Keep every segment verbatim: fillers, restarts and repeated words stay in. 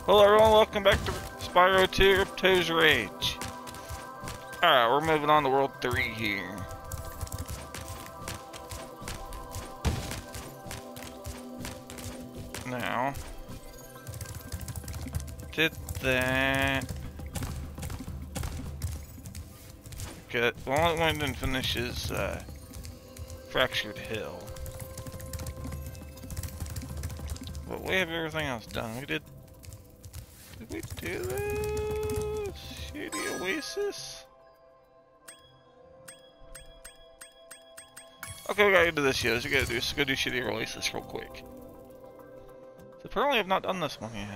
Hello everyone, welcome back to Spyro two Toes Rage. Alright, we're moving on to World three here. Now, did that. Good. The only one didn't finish is uh, Fractured Hill. But we have everything else done. We did. Did we do this? Shitty Oasis? Okay, we gotta do this yet. We gotta do, let's go do Shitty Oasis real quick. So apparently I've not done this one yet.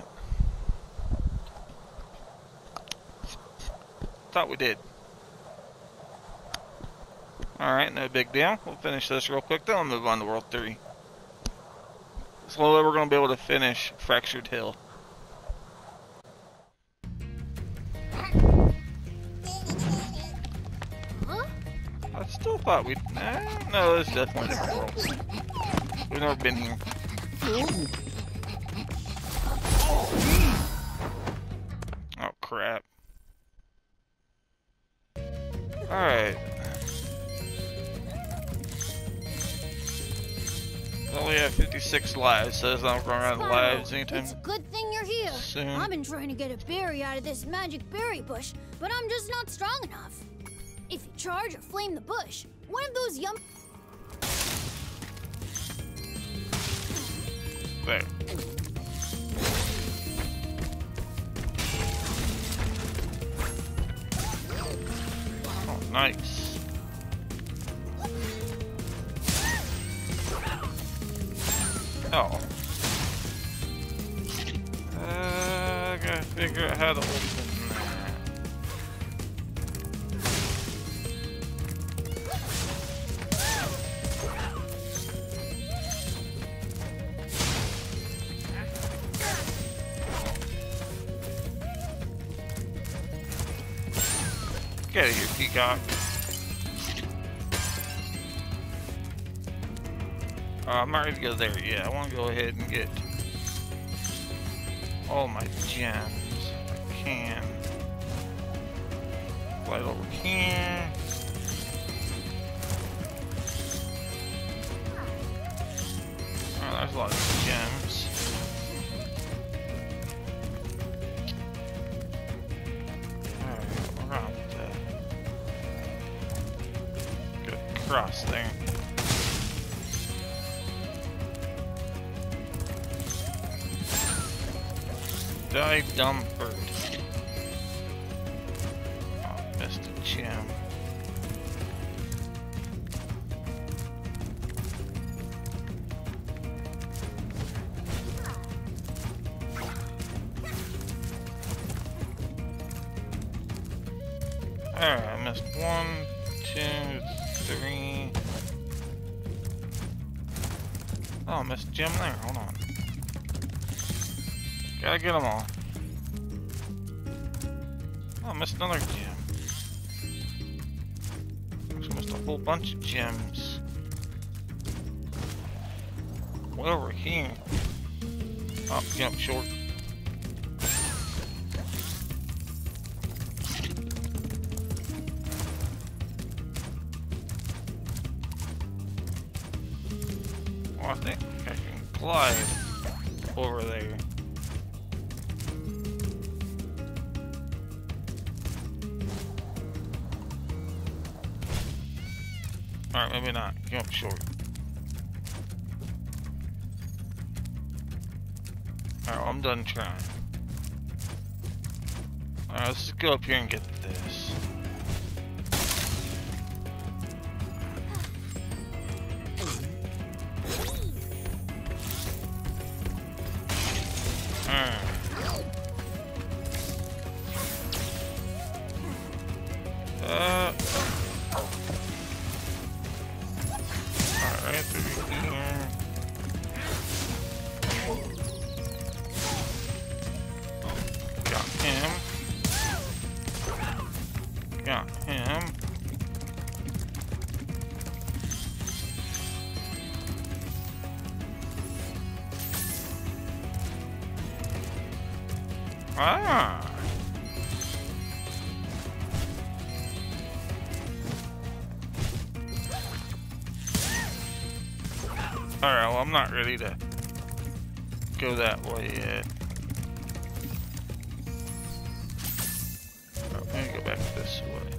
Thought we did. Alright, no big deal. We'll finish this real quick, then we'll move on to World three. Slowly we're gonna be able to finish Fractured Hill. I still thought we'd... Nah, no, it's definitely different worlds. We've never been here. Oh, crap. Alright. We only have fifty-six lives, so it's not going to run out of lives anytime It's a good thing you're here. soon. I've been trying to get a berry out of this magic berry bush, but I'm just not strong enough. If you charge or flame the bush, one of those yum... There. Oh, nice. Oh. Uh, I gotta figure out how to open that. Get out of here, peacock. Uh, I'm not ready to go there yet. I want to go ahead and get all my gems if I can. Right over here. Oh, there's a lot of gems. Across there. Die, dumb bird. Oh, missed a gem. Alright, I missed one, two, three. Oh, I missed a gem there. Hold on. Gotta get them all. Oh, I missed another gem. I missed a whole bunch of gems. Way over here. Oh, jump short. I think I can glide over there. Alright, maybe not. Jump short. Alright, well, I'm done trying. Alright, let's just go up here and get this. Uh, alright, through here. Got him. Got him. Ah. Alright, well, I'm not ready to go that way yet. Oh, let me go back this way.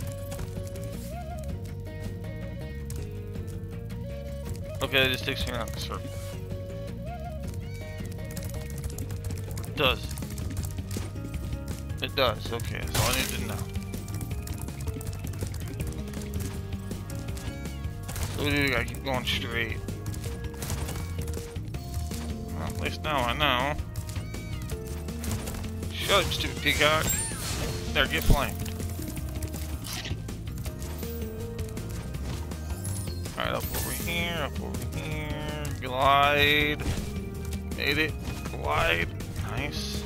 Okay, it just takes me around the circle. It does. It does, okay, that's all I need to know. So we do gotta keep going straight. Well, at least now I know. Shut up, stupid peacock. There, get flamed. Alright, up over here, up over here. Glide. Made it. Glide. Nice.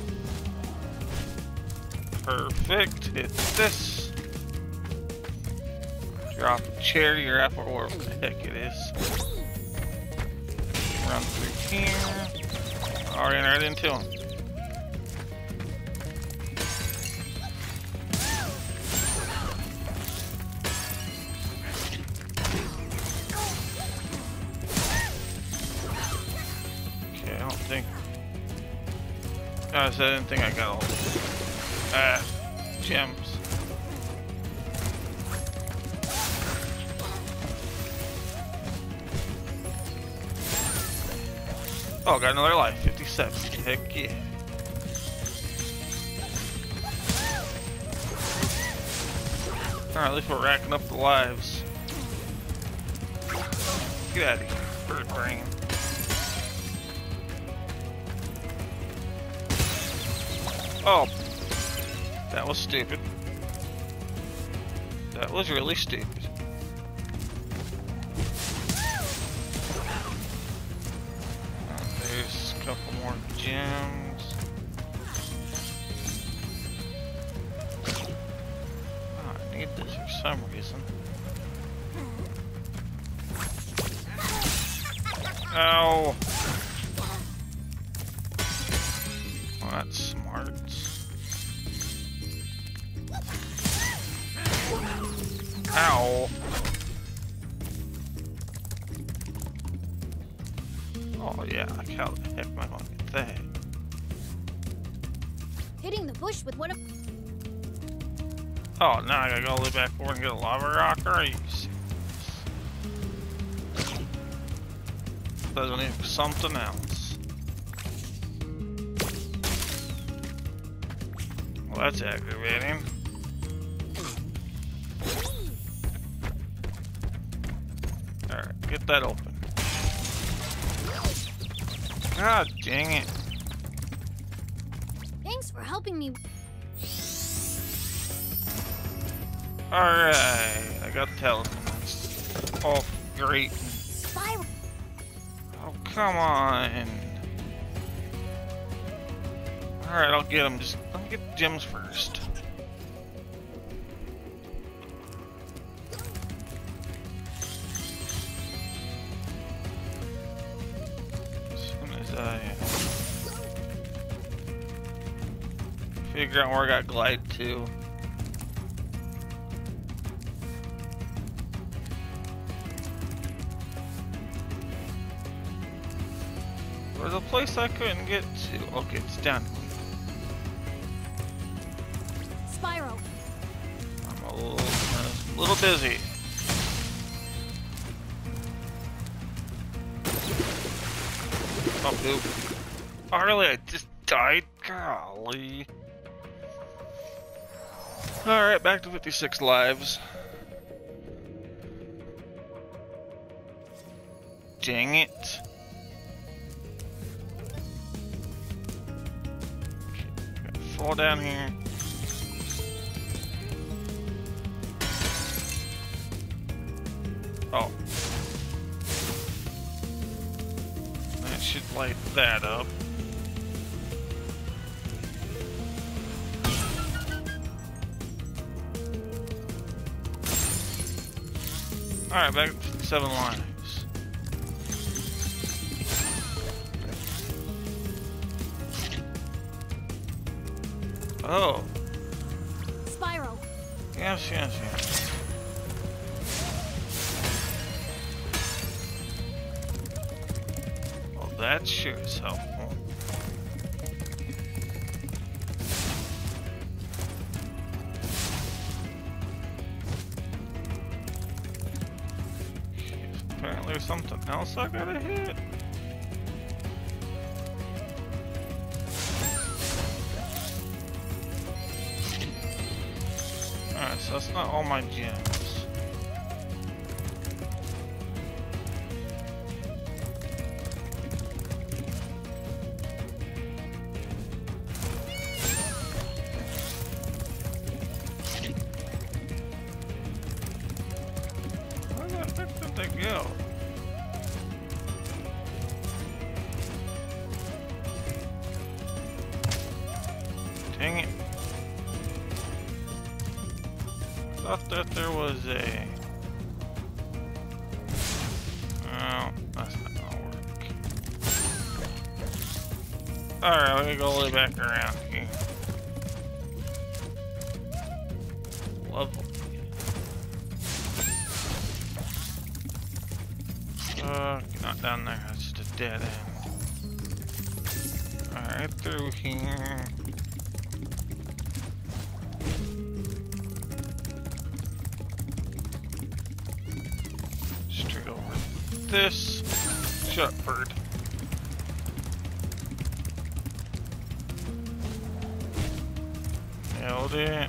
Perfect. Hit this. Drop a cherry or apple, or whatever the heck it is. Run through here. Already ran right into him. Okay, I don't think. I said I didn't think I got all ah gems. Oh, got another life. fifty-seven. Heck yeah. Alright, at least we're racking up the lives. Get out of here, bird brain. Oh, that was stupid. That was really stupid. There's a couple more gems. Oh, I need this for some reason. Ow! Well, that's smart. Ow! Oh yeah, like how the heck am I gonna get that? Hitting the bush with one of. Oh, now I gotta go all the way back forward and get a lava rock? Are you serious? Doesn't need something else. Well, that's aggravating. Alright, get that open. God dang it. Thanks for helping me. Alright, I got the talisman. Oh, great. Spyro. Oh, come on. Alright, I'll get them. Just let me get the gems first. As soon as I figure out where I got glide to. There's a place I couldn't get to. Okay, it's down. Spyro. I'm a little, a little busy. Oh, poop. Oh, really? I just died? Golly. Alright, back to fifty-six lives. Dang it. Fall down here. Oh. That should light that up. Alright, back to seven lives. Oh. Spyro. Yes, yes, yes. Well, that sure is helpful. Apparently there's something else I gotta hit. Alright, so that's not all my gems. Where the heck did they go? Dang it. Thought that there was a... Oh, that's not gonna work. Alright, let me go all the way back around here. Lovely. Uh, not down there, that's just a dead end. Alright, through here. Straight over this. Shut, bird. Nailed it.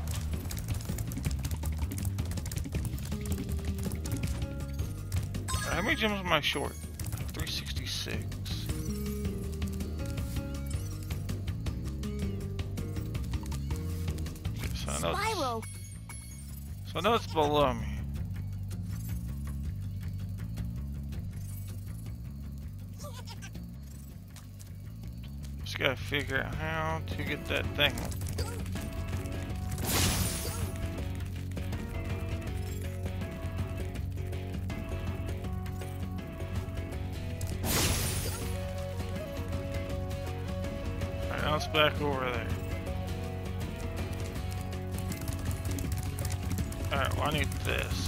How many gems am I short? three sixty-six. Okay, so I know Spyro. it's, so I know it's below me. Just gotta figure out how to get that thing. Alright, now it's back over there. Alright, well I need this.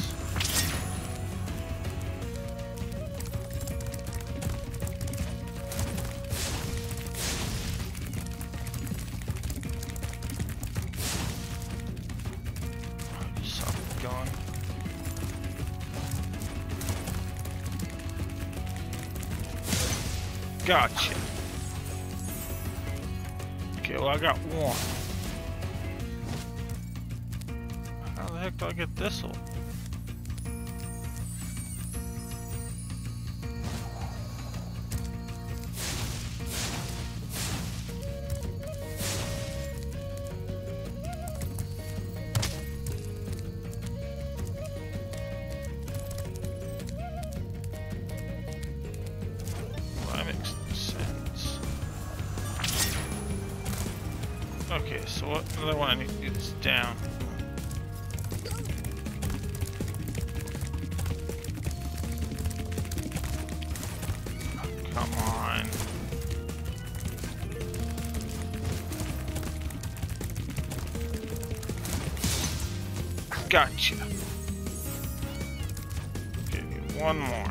Gone. Gotcha. Okay, well I got one. How the heck do I get this one? Okay, so what other one I need to do this down? Oh, come on. Gotcha. Okay, one more.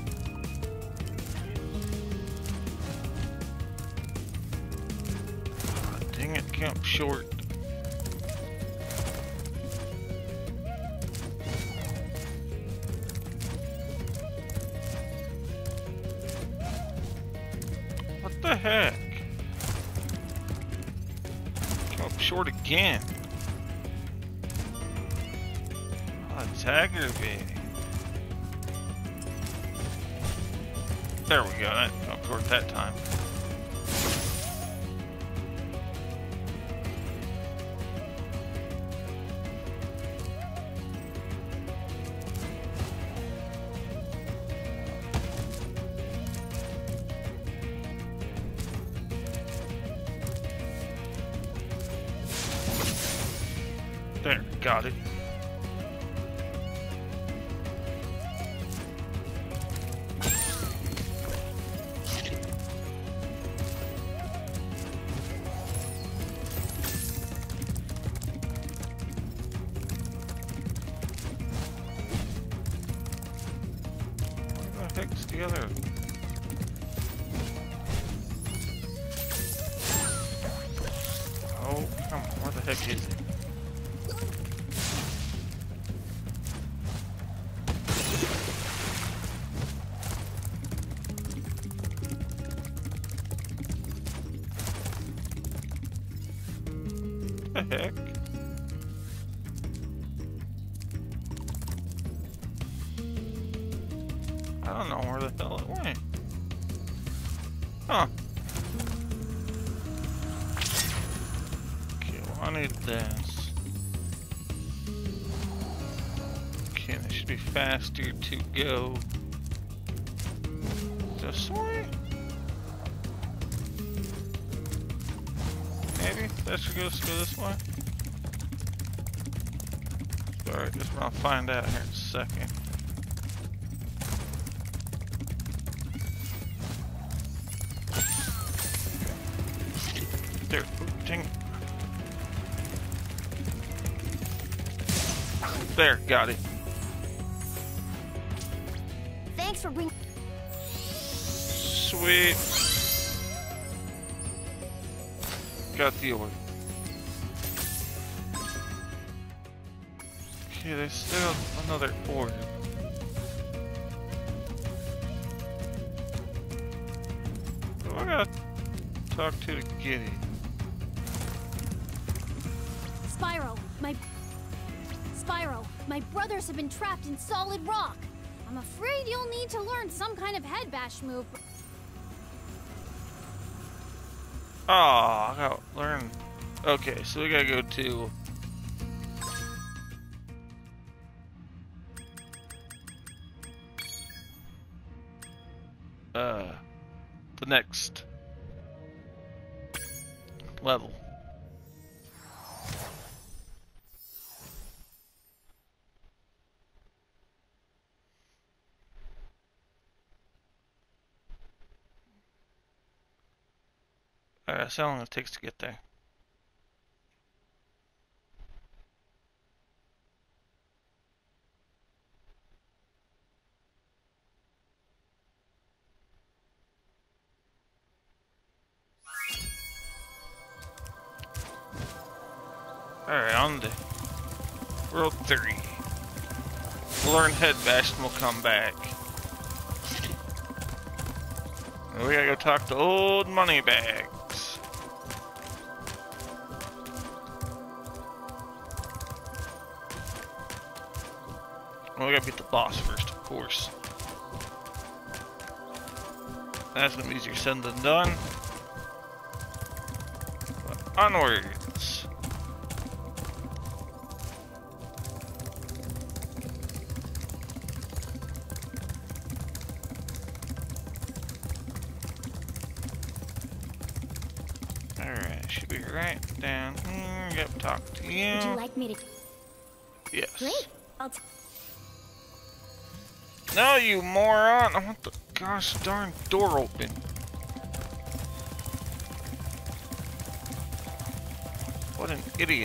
Dang it, camp short. What the heck? Camp short again. Oh, it's aggravating. There we go, that came short that time. There, got it. this together. Oh, come on. Where the heck is it? What the heck? I don't know where the hell it went. Huh. Okay, well I need this. Okay, this should be faster to go this way? Maybe? That should go, go this way? Alright, guess we're gonna find out here in a second. There, dang it. There, got it. Thanks for bringing. Sweet. Got the orb. Okay, there's still another orb. Who I gotta talk to to get it? Spyro, my... Spyro, my brothers have been trapped in solid rock. I'm afraid you'll need to learn some kind of head bash move. Oh, I gotta learn. Okay, so we gotta go to... Uh, the next level. Alright, that's how long it takes to get there. Alright, on to World three. We'll learn head bash and we'll come back. And we gotta go talk to old Moneybags. Well, we gotta beat the boss first, of course. That's gonna be easier said than done. But onwards. Alright, should be right down here. Yep, talk to you. Would you like me to? Yes. Great. I'll t No, you moron! I want the gosh darn door open. What an idiot.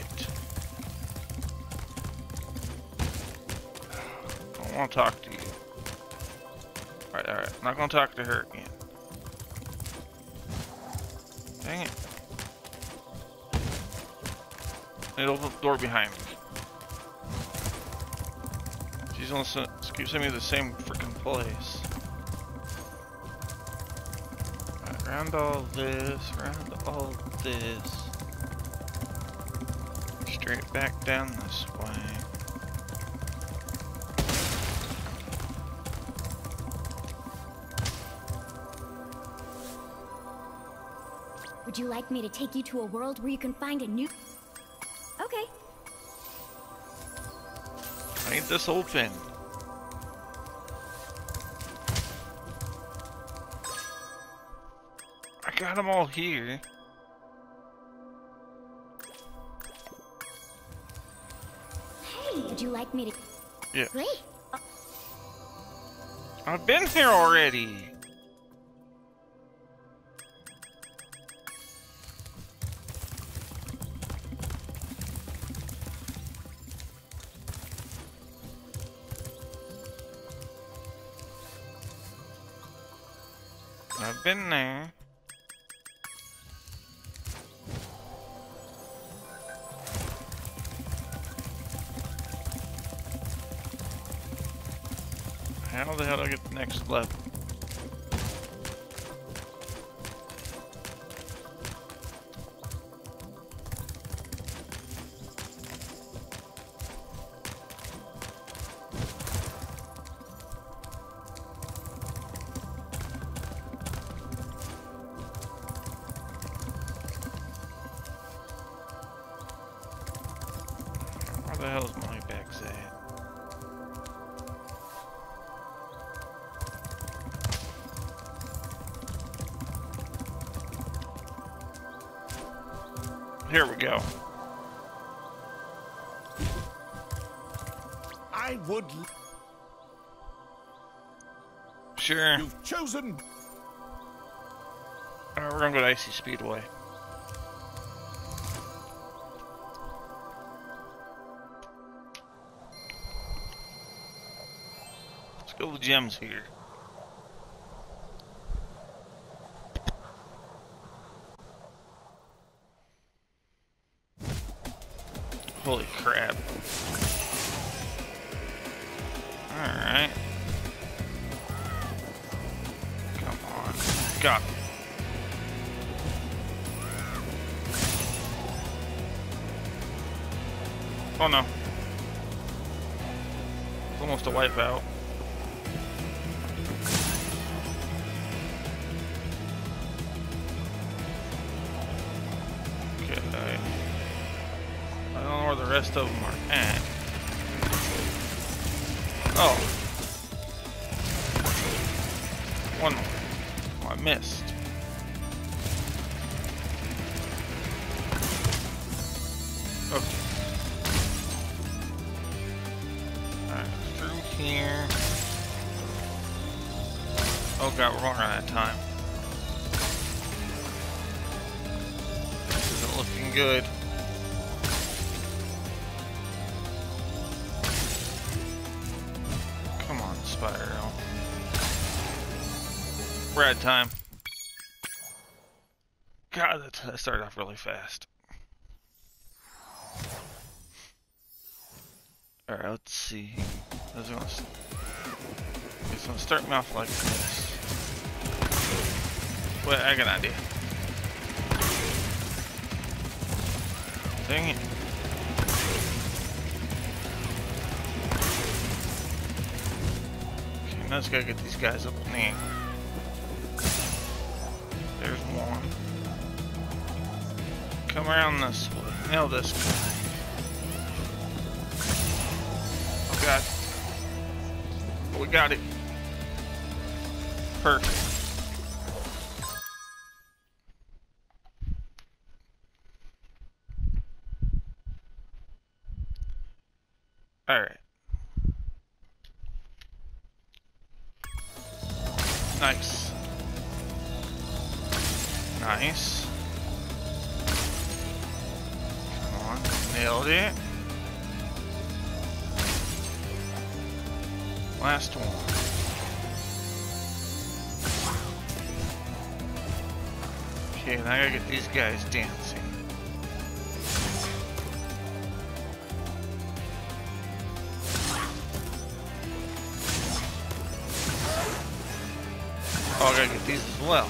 I don't want to talk to you. Alright, alright. I'm not going to talk to her again. Dang it. I need to open the door behind me. She's gonna keep sending me the same freaking place. Right, around all this, around all this. Straight back down this way. Would you like me to take you to a world where you can find a new... Okay. I need this open. I got them all here. Hey, would you like me to... Yeah. Great. Uh, I've been here already. I've been there. How the hell do I get the next level? Where the hell is my bags at? Here we go. I would. Sure. You've chosen. Alright, we're gonna go to Icy Speedway. Let's go to the gems here. Holy crap. Alright. Come on. Got it. Oh no. It's almost a wipeout. Okay. I don't know where the rest of them are at. Oh. One more. Oh, I missed. Okay. Alright, through here. Oh god, we're running out of time. This isn't looking good. Come on, Spyro. We're out of time. God, that started off really fast. Alright, let's see. I was gonna, it's gonna start me off like this. Wait, I got an idea. Dang it. Okay, now I just gotta get these guys up in the air. There's one. Come around this way. Nail this guy. Oh god. Oh, we got it. Perfect. Alright. Nice. Nice. Come on. Nailed it. Last one. Okay, now I gotta get these guys dancing. Oh, I gotta get these as well.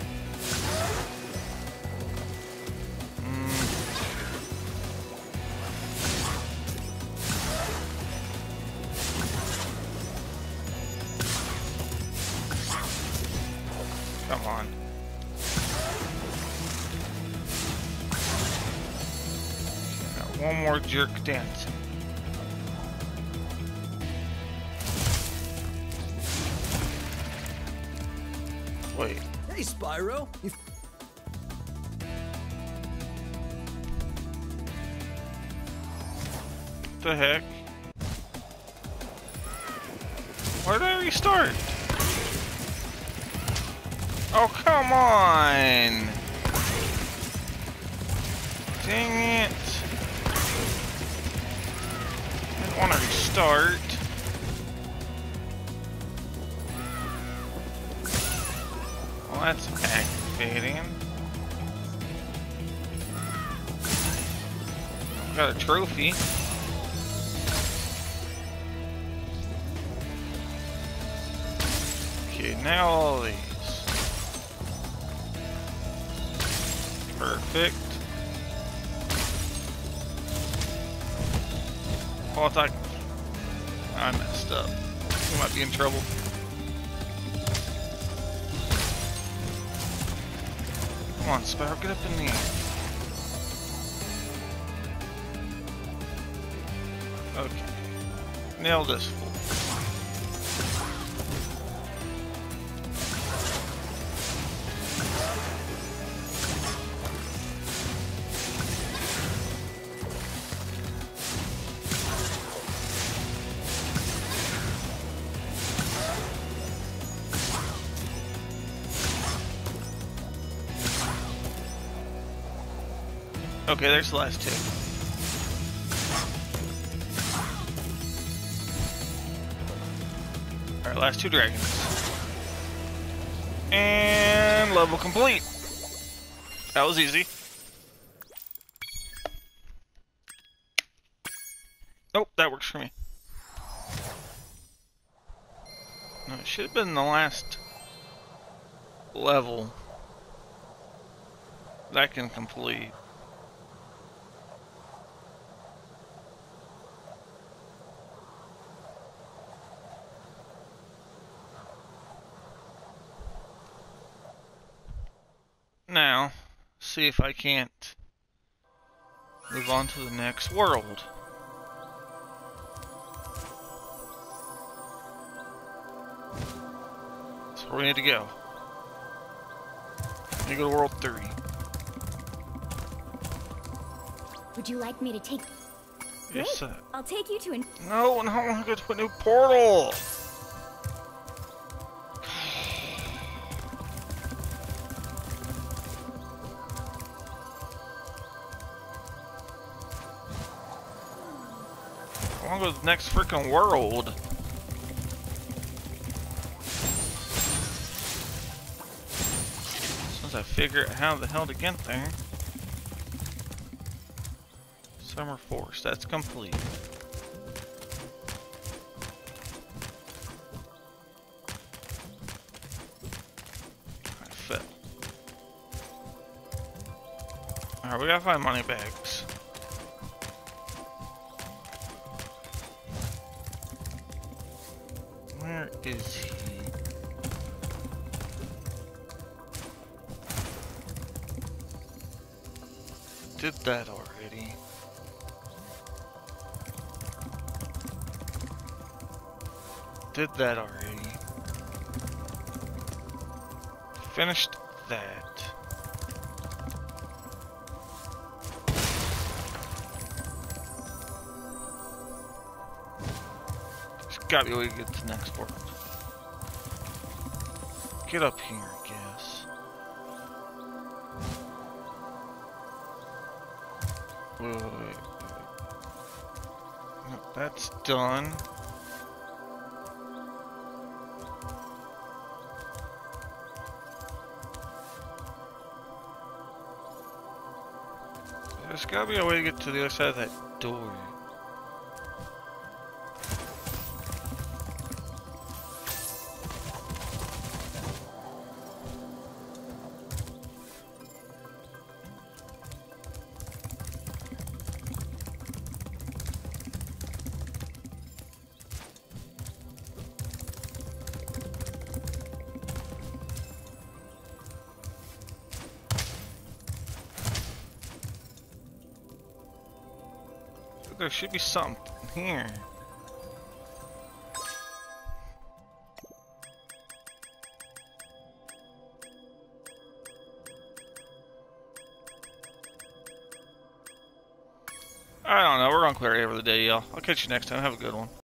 Mm. Come on. Got one more jerk dancing. Wait. Hey, Spyro. You What the heck? Where did I restart? Oh, come on! Dang it! I didn't want to restart. Well, that's activating. Got a trophy. Okay, now all these. Perfect. Oh, I thought I messed up. We might be in trouble. Come on, Spyro, get up in the air. Okay. Nail this fool. Okay, there's the last two. Alright, last two dragons. And level complete. That was easy. Oh, that works for me. No, it should have been the last level that I can complete. Now, see if I can't move on to the next world. That's where we need to go. We need to go to World three. Would you like me to take... Yes, sir. I'll take you to an... No, no, I want to go to a new portal! I want to go to the next freaking world. As soon as I figure out how the hell to get there. Summer Forest, that's complete. I fell. Alright, we gotta find money bags. Where is he? Did that already. Did that already. Finished that. There's gotta be a way to get to the next world. Get up here, I guess. Wait, wait, wait. No, that's done. There's gotta be a way to get to the other side of that door. There should be something here. I don't know. We're gonna clear it for the day, y'all. I'll catch you next time. Have a good one.